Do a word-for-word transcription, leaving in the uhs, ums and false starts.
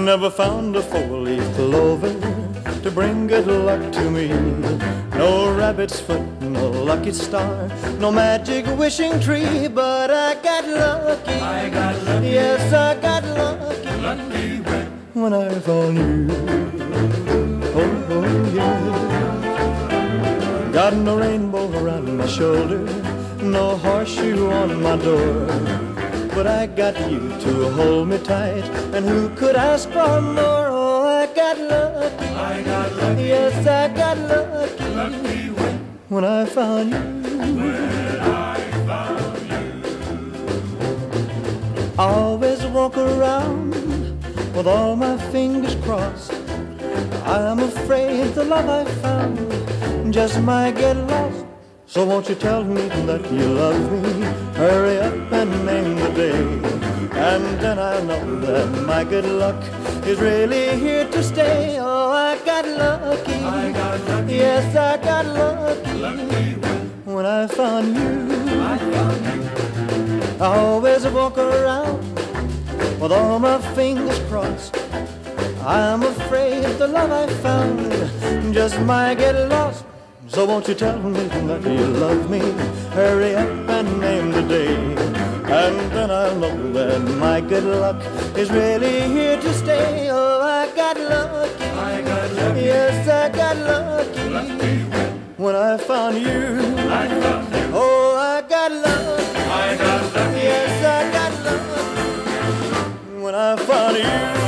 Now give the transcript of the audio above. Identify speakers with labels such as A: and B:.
A: never found a four-leaf clover to bring good luck to me. No rabbit's foot, no lucky star, no magic wishing tree, but I got lucky.
B: I got lucky.
A: Yes, I got lucky.
B: Lucky when,
A: when I found you. Oh, oh yeah. Got no rainbow around my shoulder, no horseshoe on my door, but I got you to hold me tight, and who could ask for more? Oh, I got lucky.
B: I got lucky.
A: Yes, I got lucky.
B: Lucky when,
A: when I found you.
B: when I found you.
A: I always walk around with all my fingers crossed. I'm afraid the love I found just might get lost. So won't you tell me that you love me? Hurry up and name the day, and then I'll know that my good luck is really here to stay. Oh, I got lucky.
B: I got lucky.
A: Yes, I got lucky.
B: Lucky when,
A: when I found you.
B: I found you.
A: I always walk around with all my fingers crossed. I'm afraid the love I found just might get lost. So won't you tell me that you love me? Hurry up and name the day, and then I'll know that my good luck is really here to stay. Oh, I got lucky.
B: I got lucky.
A: Yes, I got lucky.
B: Lucky when,
A: when I found you.
B: I found you.
A: Oh, I got lucky.
B: I got lucky.
A: Yes, I got lucky. when I found you.